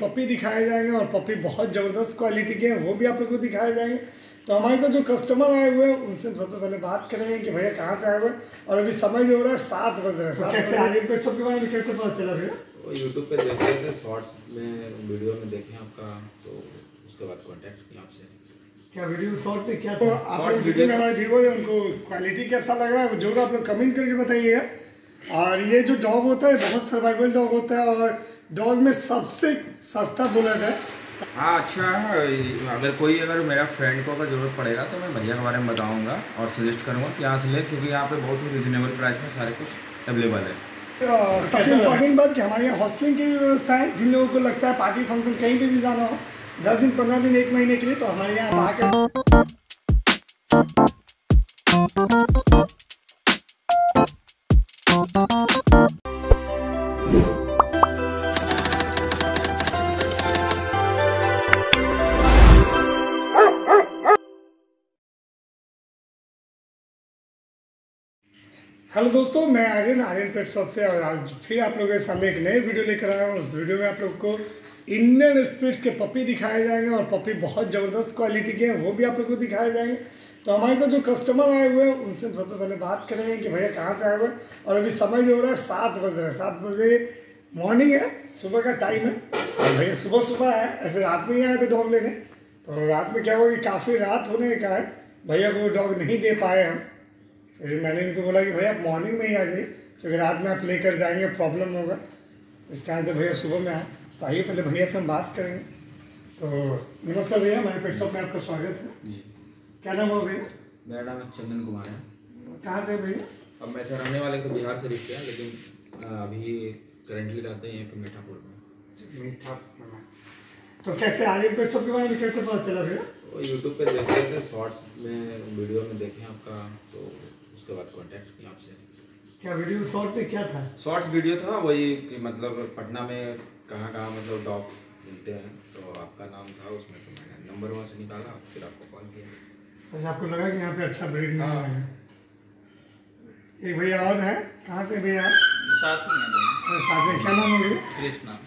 Puppy दिखाए जाएंगे और पपी बहुत ज़बरदस्त क्वालिटी के हैं, वो भी आप लोग को दिखाए जाएंगे। तो हमारे साथ जो कस्टमर आए हुए हैं उनसे सबसे पहले बात करेंगे कि भैया कहाँ से आए हुए हैं और अभी समय जो हो रहा है 7 बज रहे हैं। तो कैसे आर्यन पेट शॉप के बारे में कैसे पता चला भैया? वो यूट्यूब पे देख रहे थे, शॉर्ट्स में वीडियो में देखे आपका, तो उसके बाद कांटेक्ट किया आपसे। क्या वीडियो शॉर्ट में क्या था? आप लोग जितने हमारे व्यूअर हैं उनको क्वालिटी कैसा लग रहा है वो जरूर आप लोग कमेंट करके बताइएगा। और ये जो डॉग होता है बहुत सर्वाइवल डॉग होता है और डॉग में सबसे सस्ता बोला जाए। हाँ अच्छा है। अगर मेरा फ्रेंड को अगर ज़रूरत पड़ेगा तो मैं भैया के बारे में बताऊंगा और सजेस्ट करूंगा कि यहाँ से ले, क्योंकि यहाँ पे बहुत ही रिजनेबल प्राइस में सारे कुछ अवेलेबल है। सबसे इम्पोर्टेंट बात कि हमारे यहाँ हॉस्टलिंग की भी व्यवस्था है। जिन लोगों को लगता है पार्टी फंक्शन कहीं पे भी जाना हो 10 दिन 15 दिन 1 महीने के लिए, तो हमारे यहाँ आकर हेलो दोस्तों, मैं आर्यन पेट शॉप से और आज फिर आप लोगों के सामने एक नए वीडियो लेकर आया हूँ। उस वीडियो में आप लोग को इंडियन स्पिट्स के पपी दिखाए जाएंगे और पपी बहुत ज़बरदस्त क्वालिटी के हैं, वो भी आप लोग को दिखाए जाएंगे। तो हमारे साथ जो कस्टमर आए हुए हैं उनसे सबसे पहले बात करेंगे कि भैया कहाँ से आए हुए हैं और अभी समय जो हो रहा है 7 बज रहे हैं। 7 बजे मॉर्निंग है, सुबह का टाइम है और भैया सुबह है, ऐसे रात में ही आए थे डॉग लेने। तो रात में क्या हुआ कि काफ़ी रात होने के कारण भैया को डॉग नहीं दे पाए हम। फिर मैंने इनको बोला कि भैया आप मॉर्निंग में ही आ जाइए, क्योंकि रात में आप लेकर जाएंगे प्रॉब्लम होगा, इस कारण से भैया सुबह में आए। तो आइए पहले भैया से हम बात करेंगे। तो नमस्कार भैया, हमारे पेट शॉप में आपका स्वागत है जी। क्या नाम है भैया? मेरा नाम चंदन कुमार है। कहाँ से भैया? अब मैं से रहने वाले तो बिहार से रिश्ते हैं, लेकिन अभी करेंटली रहते हैं यहाँ पे मीठापुर में। मीठापुर। तो कैसे आर्यन पेट शॉप के बारे में कैसे पता चला भैया? वो यूट्यूब पे देख रहे थे, शॉर्ट्स में वीडियो में देखे आपका, तो उसके बाद कांटेक्ट किया आपसे। क्या वीडियो शॉर्ट में क्या था? शॉर्ट्स वीडियो था वही कि मतलब पटना में कहाँ मतलब डॉग मिलते हैं, तो आपका नाम था उसमें, तो मैंने नंबर वहाँ से निकाला, फिर आपको कॉल किया। अच्छा, आपको लगा कि यहाँ पे अच्छा ब्रीड मिल रहा है। एक भैया और है, कहाँ से भैया? साथ में है। साथ में क्या नाम है भैया? कृष्णा।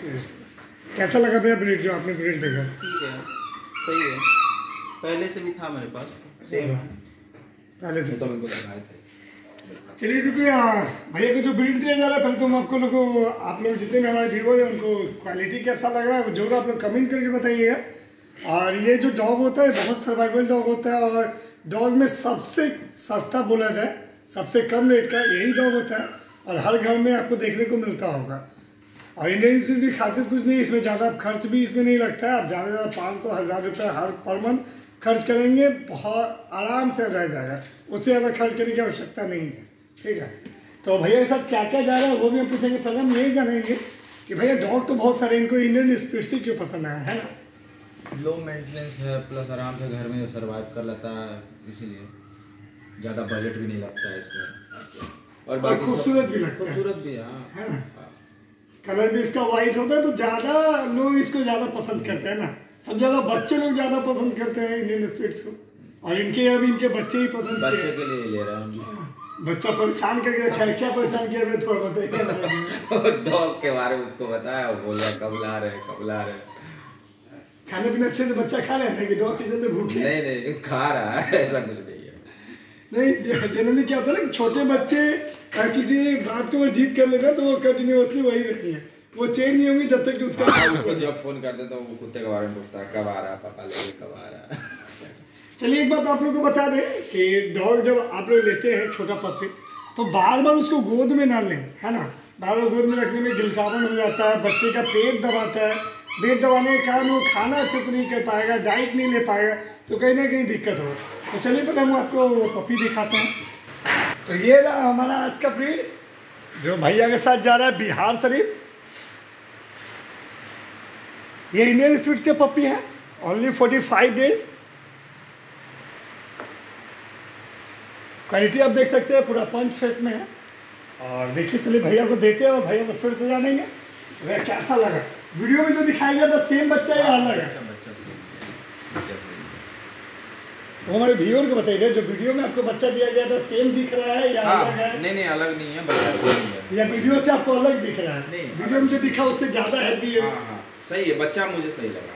कैसा लगा भैया ब्रीड, जो आपने ब्रीड देखा? ठीक है, सही है, पहले से भी था मेरे पास सेम है। पहले से तो मेरे को लगाए थे। चलिए, क्योंकि भैया को जो ब्रीड दिया जा रहा है, पहले तो हम आप लोग जितने भी हमारे व्यूअर हैं उनको क्वालिटी कैसा लग रहा है वो जरूर आप लोग कमेंट करके बताइएगा। और ये जो डॉग होता है बहुत सर्वाइवल डॉग होता है और डॉग में सबसे सस्ता बोला जाए, सबसे कम रेट का यही डॉग होता है और हर घर में आपको देखने को मिलता होगा। और इंडियन स्पीसीज की खासियत कुछ नहीं, इसमें ज़्यादा खर्च भी इसमें नहीं लगता है। आप ज़्यादा से ज़्यादा 500-1000 रुपये हर पर मंथ खर्च करेंगे, बहुत आराम से रह जाएगा, उससे ज़्यादा खर्च करने की आवश्यकता नहीं है। ठीक है, तो भैया के साथ क्या क्या जा रहा है वो भी हम पूछेंगे। पहले हम यही जानेंगे कि भैया डॉग तो बहुत सारे, इनको इंडियन स्पिट्स ही क्यों पसंद आया है ना? लो मेंटेनेंस है, प्लस आराम से घर में सर्वाइव कर लेता है, इसीलिए ज़्यादा बजट भी नहीं लगता है इसमें। और बाकी खूबसूरत भी लगता है। खूबसूरत भी है ना? कलर भी इसका वाइट होता है, तो ज़्यादा लोग इसको ज़्यादा पसंद करते हैं ना। सब ज़्यादा बच्चे लोग ज़्यादा पसंद करते हैं इंडियन स्पिट्स को, और इनके अभी इनके बच्चे ही पसंद, बच्चे के लिए ले रहे हैं। बच्चा परेशान करके रखा है। क्या परेशान किया मैं थोड़ा बताइए। डॉग के बारे में उसको बताया, बोल रहा कब ला रहे। खाने पीने अच्छे से बच्चा खा रहे हैं कि डॉग के चलते भूखे? नहीं खा रहा है, ऐसा कुछ नहीं है। नहीं, जनरली क्या होता है ना, छोटे बच्चे किसी बात को अगर जीत कर लेना तो वो कंटिन्यूअसली वही रहती है, वो चेंज नहीं होंगी जब तक कि उसका जब फोन करते तो वो कुत्ते के बारे में पूछता है, कब आ रहा पापा लेके, कब आ रहा। चलिए, एक बात आप लोग को बता दें कि डॉग जब आप लोग लेते हैं छोटा पपी, तो बार बार उसको गोद में ना लें, है ना। बार बार गोद में रखने में गिलटापन हो जाता है, बच्चे का पेट दबाता है, पेट दबाने के कारण वो खाना अच्छे से नहीं कर पाएगा, डाइट नहीं ले पाएगा, तो कहीं ना कहीं दिक्कत हो। तो चलिए पहले हम आपको वो पपी दिखाते हैं। तो ये रहा हमारा आज का ब्रीड जो भैया के साथ जा रहा है, बिहार शरीफ। ये इंडियन स्पिट्स के पपी है, ओनली 45 डेज। क्वालिटी आप देख सकते हैं, पूरा पंच फेस में है। और देखिए, चलिए भैया को देते हैं और भैया को फिर से जानेंगे भैया कैसा लगा। वीडियो में जो दिखाया गया था सेम बच्चा या अलग है? वो हमारे व्यूअर को बताइएगा, जो वीडियो में आपको बच्चा दिया गया था सेम दिख रहा है या अलग है? नहीं अलग नहीं है, बच्चा सेम है। या वीडियो से आपको अलग दिख रहा है? नहीं, वीडियो में जो दिखा उससे ज़्यादा हैवी है। हाँ सही है, बच्चा मुझे सही लगा।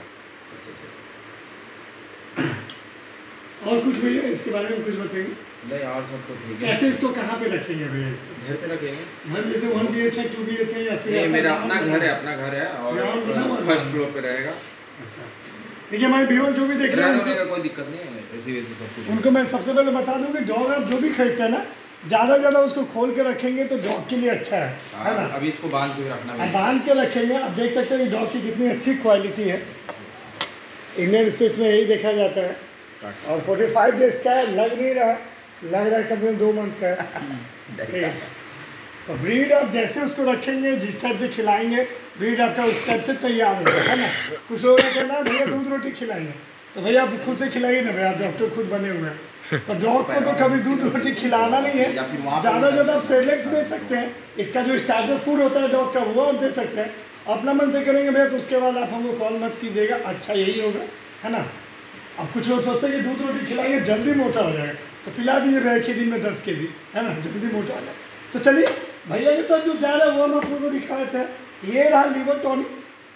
और कुछ भैया इसके बारे में कुछ बताइए? नहीं और सब तो ठीक है। कैसे इसको कहाँ पे रखेंगे भैया? घर पे रखेंगे। घर जैसे 1 BHK 2 BHK या फिर? ये मेरा अपना घर है और फर्स्ट फ्लोर पे रहेगा। अच्छा देखिए हमारे व्यूअर जो भी देख रहे हैं उनको कोई दिक्कत नहीं है, ऐसी वैसी सब कुछ। उनको मैं सबसे पहले बता दूं कि डॉग आप जो भी खरीदते हैं ना, ज़्यादा ज़्यादा उसको खोल के रखेंगे तो डॉग के लिए अच्छा है ना? अभी इसको बांध के रखना है। बांध के रखेंगे। आप देख सकते हैं कि डॉग की कितनी अच्छी क्वालिटी है। इंडियन स्पीड्स में यही देखा जाता है। और 45 डेज का है, लग नहीं रहा, लग रहा है कम से कम 2 मंथ का है। तो ब्रीड आप जैसे उसको रखेंगे, जिस टाइप से खिलाएंगे, ब्रीड आपका उस टाइप से तैयार होगा, है ना? कुछ लोगों का कहना है भैया दूध रोटी खिलाएंगे, तो भैया आप खुद से खिलाइए ना भैया, आप डॉक्टर खुद बने हुए हैं। तो डॉग को तो कभी दूध रोटी खिलाना नहीं है, ज़्यादा ज़्यादा आप सेरेलेक्स दे सकते हैं। इसका जो स्टार्टर फूड होता है डॉग का वो आप दे सकते हैं। अपना मन से करेंगे भैया तो उसके बाद आप हमको कॉल मत कीजिएगा, अच्छा यही होगा, है ना? अब कुछ लोग सोचते हैं कि दूध रोटी खिलाएंगे जल्दी मोटा हो जाएगा, तो पिला दीजिए भैया एक ही दिन में 10 kg, है ना? जल्दी मोटा हो जाए। तो चलिए भैया के साथ जो जा रहा है वो हम आप लोगों को दिखा देते हैं। ये रहा लीवर टॉनिक।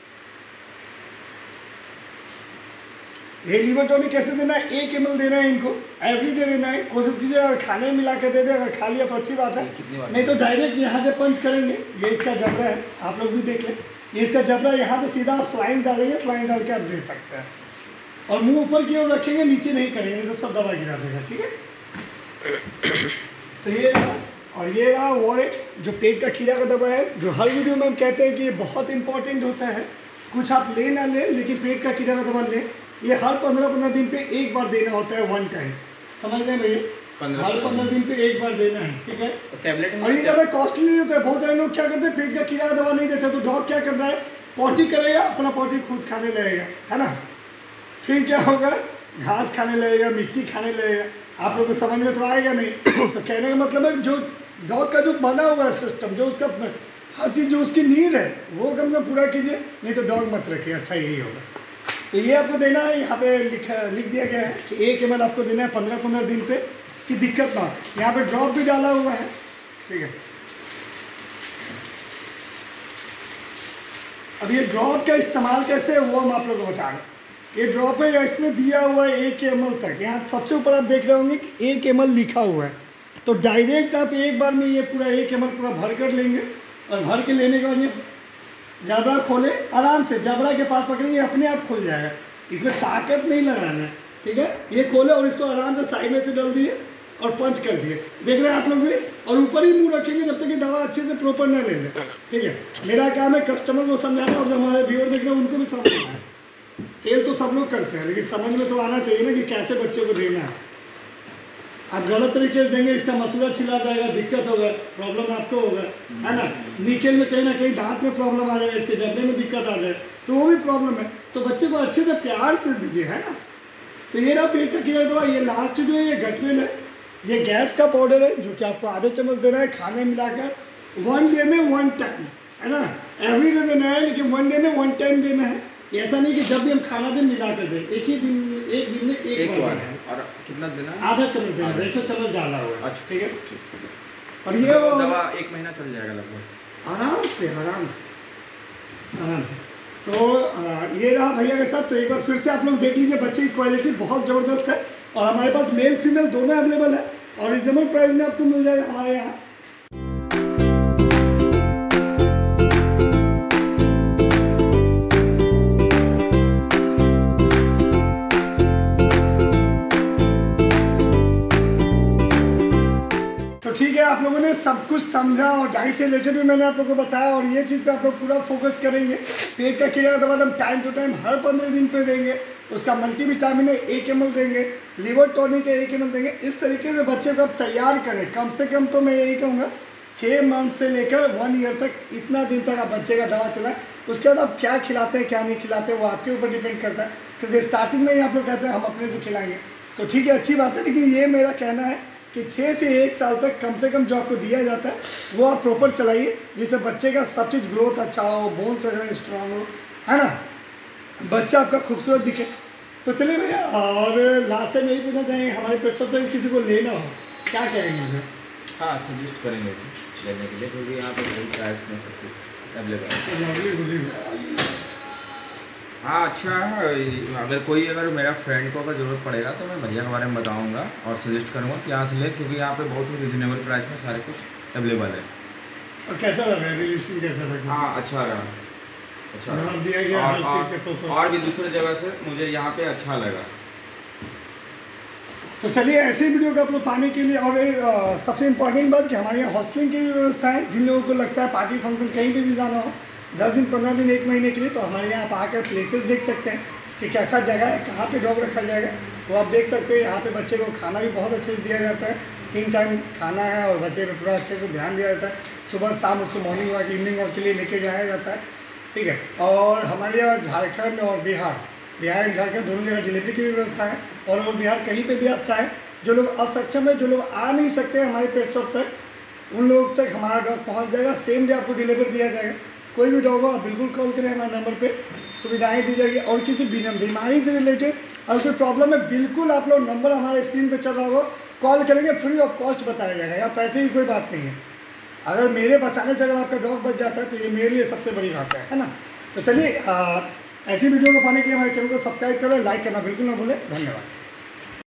ये लीवर टॉनिक कैसे देना है? 1 ml देना है इनको, एवरीडे देना है। कोशिश कीजिए अगर खाने में मिला के दे दे, अगर खा लिया तो अच्छी बात है, नहीं तो डायरेक्ट यहाँ से पंच करेंगे। ये इसका जबड़ा है, आप लोग भी देख लें, ये इसका जबड़ा। यहाँ से सीधा आप स्लाइन डालेंगे, स्लाइन डाल के आप दे सकते हैं। और मुंह ऊपर की ओर रखेंगे, नीचे नहीं करेंगे, नहीं तो सब दवा गिरा देगा, ठीक है? तो ये रहा। और ये रहा वॉरेक्स, जो पेट का कीड़ा का दवा है, जो हर वीडियो में हम कहते हैं कि ये बहुत इंपॉर्टेंट होता है। कुछ आप ले ना लें, लेकिन पेट का कीड़ा का दवा लें। ये हर 15-15 दिन पे एक बार देना होता है, 1 टाइम। समझ रहे हैं भैया? हर 15 दिन पे एक बार देना है, ठीक है? टैबलेट और ये ज़्यादा कॉस्टली नहीं होता है। बहुत सारे लोग क्या करते हैं, पेट का कीड़ा का दवा नहीं देते, तो डॉग क्या करता है, पॉटी करेगा, अपना पॉटी खुद खाने लगेगा, है ना? फिर क्या होगा, घास खाने लगेगा, मिट्टी खाने लगेगा। आप लोगों को समझ में तो आएगा नहीं। तो कहने का मतलब है जो डॉग का जो बना हुआ है सिस्टम, जो उसका हर चीज़ जो उसकी नीड है वो कम से पूरा कीजिए, नहीं तो डॉग मत रखिए, अच्छा यही होगा। तो ये आपको देना है, यहाँ पे लिख दिया गया है कि 1 ml आपको देना है 15-15 दिन पे, कि दिक्कत ना हो। यहाँ पे ड्रॉप भी डाला हुआ है, ठीक है? अब ये ड्रॉप का इस्तेमाल कैसे है वो हम आप लोगों को बता रहे हैं। ये ड्रॉप है या इसमें दिया हुआ है 1 ml तक। यहाँ सबसे ऊपर आप देख रहे होंगे कि 1 ml लिखा हुआ है। तो डायरेक्ट आप एक बार में ये पूरा 1 ml पूरा भर कर लेंगे, और भर के लेने के बाद ये जबड़ा खोले, आराम से जबड़ा के पास पकड़ेंगे, अपने आप खुल जाएगा। इसमें ताकत नहीं लगाना है, ठीक है? ये खोले और इसको आराम से साइड में से डाल दिए और पंच कर दिए। देख रहे हैं आप लोग भी? और ऊपर ही मुंह रखेंगे जब तक कि दवा अच्छे से प्रॉपर ना ले लें, ठीक है? मेरा काम है कस्टमर को समझाना, और जो हमारे व्यूअर देख रहे हैं उनको भी समझाना है। सेल तो सब लोग करते हैं, लेकिन समझ में तो आना चाहिए ना कि कैसे बच्चे को देना है। आप गलत तरीके से देंगे, इसका मसूड़ा छिला जाएगा, दिक्कत होगा, प्रॉब्लम आपको होगा, है ना? निकल में कहीं ना कहीं दांत में प्रॉब्लम आ जाएगा, इसके जबड़े में दिक्कत आ जाए तो वो भी प्रॉब्लम है। तो बच्चे को अच्छे से प्यार से दीजिए, है ना? तो ये ना पेट का कीड़ा दवा। ये लास्ट जो है ये गटवेल है, ये गैस का पाउडर है, जो कि आपको आधे चम्मच देना है खाने मिलाकर 1 डे में 1 टाइम, है ना? एवरी डे देना है, लेकिन 1 डे में 1 टाइम देना है। ऐसा नहीं कि जब भी हम खाना दें मिला कर दें, एक दिन में एक बार देना है। और कितना देना है? आधा चम्मच देना है, इसमें चम्मच डाला हुआ है। अच्छा, ठीक है। ठीक। और ये दवा 1 महीना चल जाएगा लगभग, आराम से। तो ये रहा भैया के साथ। तो एक बार फिर से आप लोग देख लीजिए, बच्चे की क्वालिटी बहुत ज़बरदस्त है, और हमारे पास मेल फीमेल दोनों अवेलेबल है, और रिजनेबल प्राइस में आपको मिल जाएगा हमारे यहाँ। ठीक है, आप लोगों ने सब कुछ समझा, और डाइट से रिलेटेड भी मैंने आप लोगों को बताया, और ये चीज़ पे आप लोग पूरा फोकस करेंगे। पेट का कीड़ा का दवा हम टाइम टू टाइम हर 15 दिन पे देंगे। उसका मल्टीविटामिन है 1 ml देंगे, लीवर टॉनिक है 1 ml देंगे। इस तरीके से बच्चे को आप तैयार करें। कम से कम तो मैं यही कहूँगा 6 मंथ से लेकर 1 ईयर तक, इतना दिन तक आप बच्चे का दवा चलाएं। उसके बाद आप क्या खिलाते हैं क्या नहीं खिलाते वो आपके ऊपर डिपेंड करता है, क्योंकि स्टार्टिंग में ही आप लोग कहते हैं हम अपने से खिलाएंगे, तो ठीक है, अच्छी बात है। लेकिन ये मेरा कहना है कि 6 से 1 साल तक कम से कम जो आपको दिया जाता है वो आप प्रॉपर चलाइए, जिससे बच्चे का सब चीज़ ग्रोथ अच्छा हो, बोन्स वगैरह स्ट्रांग हो, है ना? बच्चा आपका खूबसूरत दिखे। तो चलिए भैया, और लास्ट टाइम यही पूछना चाहेंगे, हमारे पेट शॉप से किसी को लेना हो क्या कहेंगे भैया? हाँ, सजेस्ट करेंगे लेने के लिए, क्योंकि यहाँ पे सही प्राइस में सब कुछ अवेलेबल है। हाँ, अच्छा है। अगर मेरा फ्रेंड को अगर ज़रूरत पड़ेगा तो मैं भजिया के बारे में बताऊँगा और सजेस्ट करूँगा कि यहाँ से ले, क्योंकि यहाँ पे बहुत ही रिजनेबल प्राइस में सारे कुछ अवेलेबल है। और कैसा लगा रिलेशन, कैसा लगा? हाँ, अच्छा रहा, अच्छा रहा। जवाब दिया गया हर चीज़ के प्रॉपर। और भी दूसरे जगह से मुझे यहाँ पे अच्छा लगा। तो चलिए, ऐसे ही वीडियो को आप लोग पाने के लिए, और सबसे इम्पोर्टेंट बात कि हमारे यहाँ हॉस्टलिंग की भी व्यवस्था है। जिन लोगों को लगता है पार्टी फंक्शन कहीं पे भी जाना हो 10 दिन 15 दिन 1 महीने के लिए, तो हमारे यहाँ आप आकर प्लेसेस देख सकते हैं कि कैसा जगह है, कहाँ पे डॉग रखा जाएगा वो आप देख सकते हैं। यहाँ पे बच्चे को खाना भी बहुत अच्छे से दिया जाता है, 3 टाइम खाना है, और बच्चे पे पूरा अच्छे से ध्यान दिया जाता है। सुबह शाम उसको मॉर्निंग वॉक इवनिंग वॉक के लिए लेके जाया जाता है, ठीक है। और हमारे यहाँ झारखंड और बिहार एंड झारखंड दोनों जगह डिलीवरी की भी व्यवस्था है। और बिहार कहीं पे भी आप चाहें, जो लोग असक्षम है, जो लोग आ नहीं सकते हमारे पेट शॉप तक, उन लोगों तक हमारा डॉग पहुंच जाएगा। सेम डे आपको डिलीवर दिया जाएगा। कोई भी डॉग हो आप बिल्कुल कॉल करें, हमारे नंबर पे सुविधाएं दी जाएगी। और किसी बीमारी से रिलेटेड अगर कोई प्रॉब्लम है, बिल्कुल आप लोग नंबर हमारे स्क्रीन पे चल रहा होगा, कॉल करेंगे, फ्री ऑफ कॉस्ट बताया जाएगा। या पैसे की कोई बात नहीं है। अगर मेरे बताने से अगर आपका डॉग बच जाता है तो ये मेरे लिए सबसे बड़ी बात है ना। तो चलिए, ऐसी वीडियो को पाने के लिए हमारे चैनल को सब्सक्राइब करें, लाइक करना बिल्कुल ना भूलें। धन्यवाद।